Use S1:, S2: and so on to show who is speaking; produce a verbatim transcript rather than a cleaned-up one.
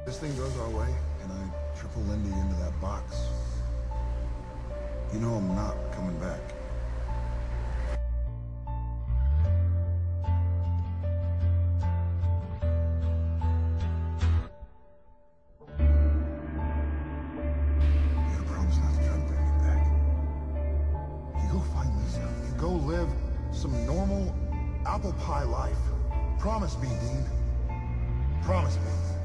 S1: This thing goes our way, and I triple Lindy into that box. You know I'm not coming back. You gotta promise not to try to bring me back. You go find Lisa. You go live some normal apple pie life. Promise me, Dean. Promise me.